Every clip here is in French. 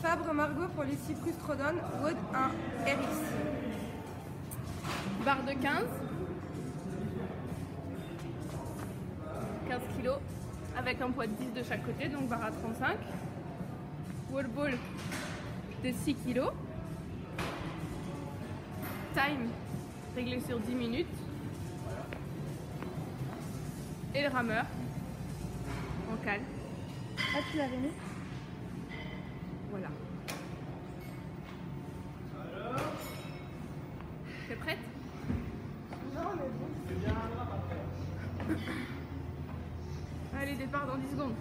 Fabre Margot pour les Cyprus Trodon, Wood 1, RX. Barre de 15 kg avec un poids de 10 de chaque côté, donc barre à 35. Wall ball de 6 kg. Time réglé sur 10 minutes. Et le rameur en cale. Ah, tu l'avais mis? Voilà. T'es prête? Non, mais bon. Allez, départ dans 10 secondes.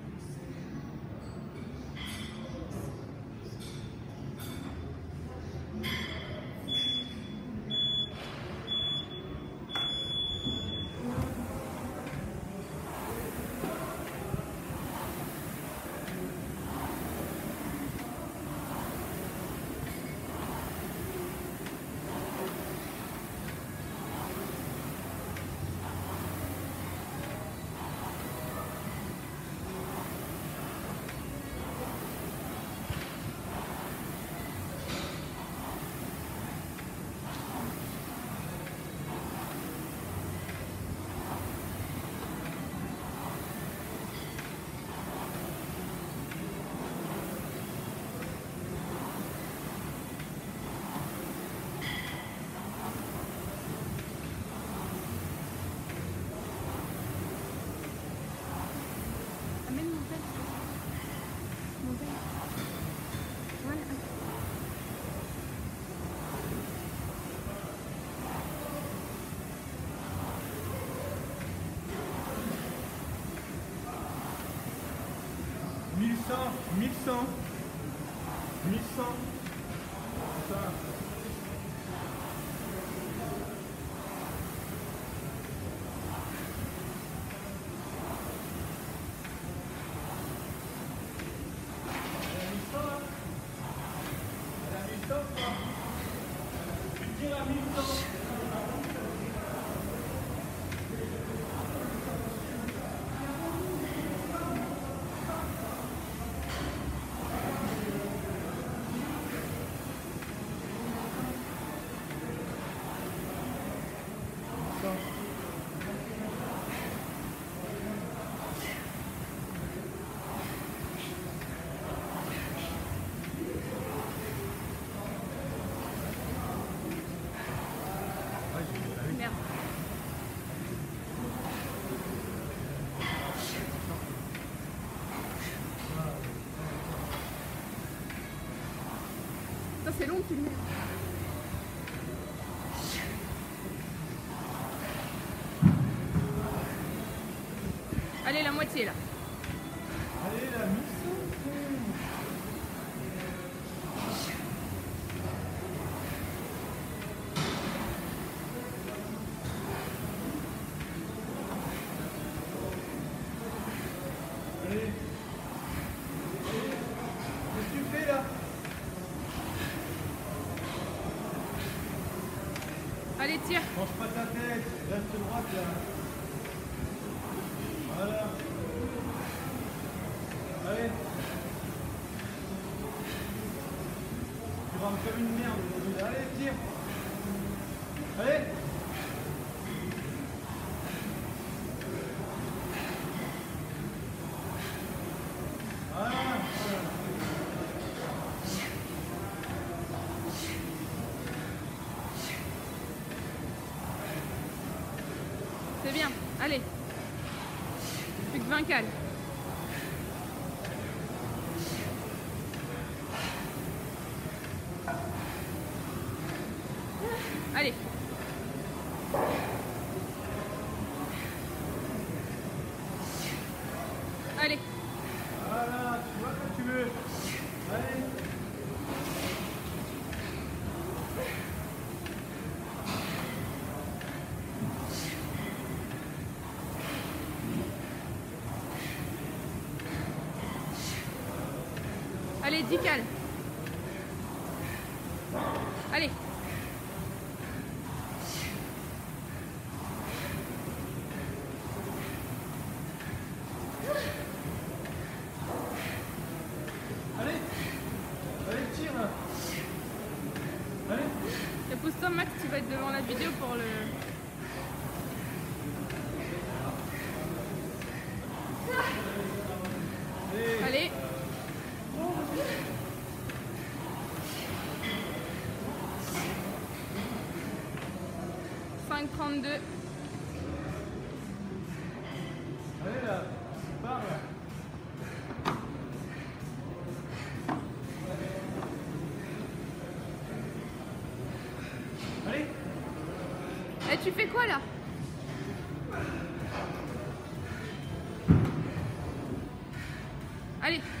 Amène mon père. Mon père. Voilà. 1100, 1100, 1100. Ça. Merde. Ça c'est long, tu le mets. Allez, la moitié là. Allez, la 1100. Allez. Qu'est-ce que tu fais là? Allez, tire. Mange pas ta tête, reste droite là. Voilà. Allez. Tu vas me faire une merde aujourd'hui. Allez, tire. Allez. Voilà. C'est bien. Allez. Plus que 20 cales. Allez. Allez. Voilà, tu vois quand tu veux. Allez. Allez, 10 cales. Allez. Allez. Toi Max, tu vas être devant la vidéo pour le... Allez. « 5,32 ». Allez là, pars là. Allez. Eh, tu fais quoi là? Allez.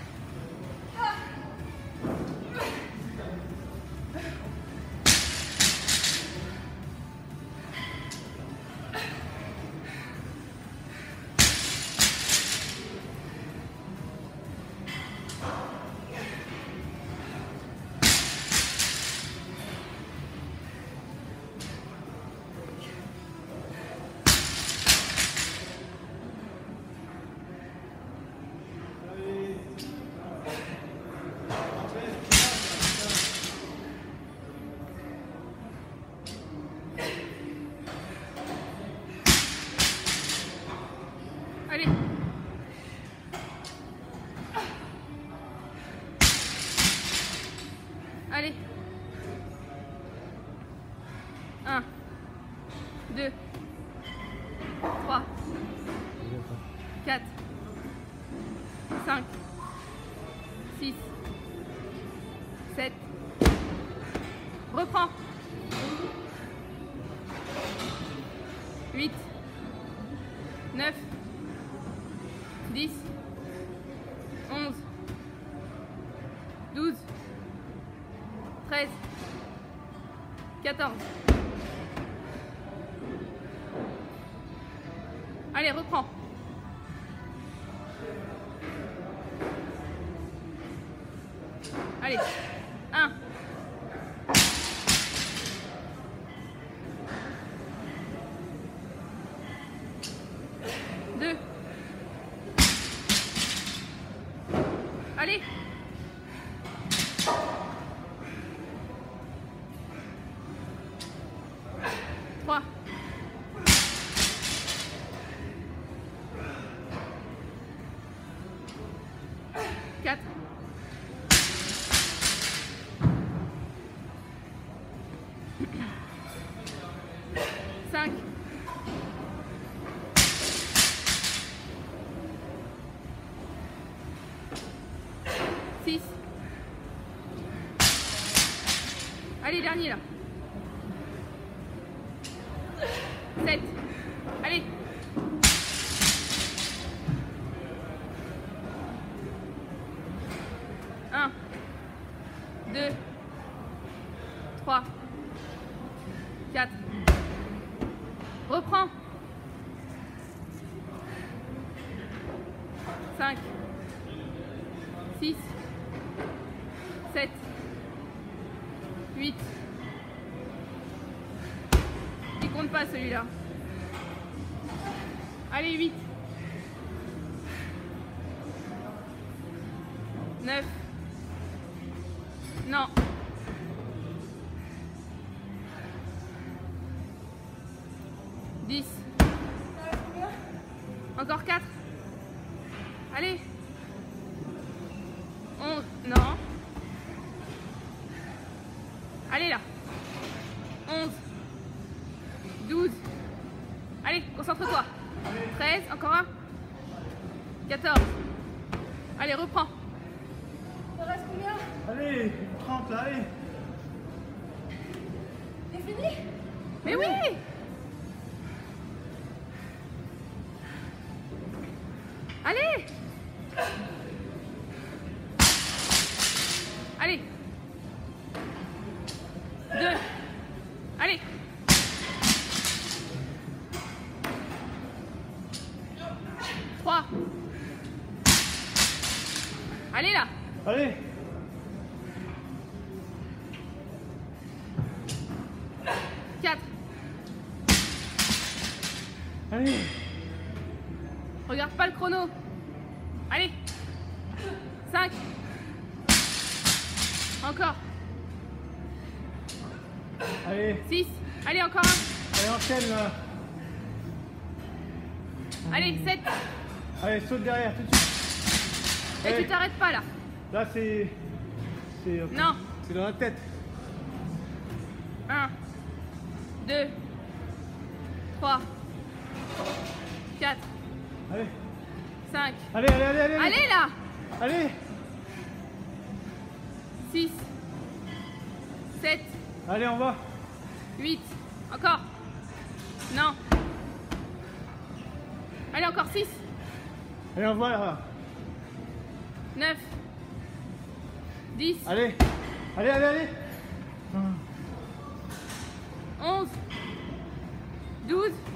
Allez. Allez. 1, 2, 3, 4, 5, 6, 7. Reprends. 8, 9, 10, 11, 12, 13, 14. Allez, reprends. Allez, 1. 2. Allez. 3. 4. 5. 6. Allez, dernier là. 7. Allez. 1, 2, 3, 4. Reprends. 5, 6, 7, 8. Il compte pas celui-là. Allez, 8. 9. Non. 10. Encore 4. Allez. 11. Non. Allez là. 11. 12. Allez, concentre-toi. 13. Encore un. 14. Allez, reprends. Il reste combien? Allez, 30 là, allez. C'est fini? Mais oui. Allez. Allez. 2. Allez. 3. Allez là. Allez. 4. Allez. Regarde pas le chrono. Allez. 5. Encore. Allez. 6. Allez, encore un. Allez, enchaîne là. Allez, 7. Allez, saute derrière tout de suite. Et Allez. tu t'arrêtes pas là. Là, c'est Non. c'est dans la tête. 1, 2, 3, 4, Allez. 5. Allez, allez, allez, allez. Allez là. Allez. 6, 7, Allez, on va. 8. Encore. Non. Allez, encore 6, Allez, on va là. 9, 10, Allez. Allez, allez, allez. 11, 12,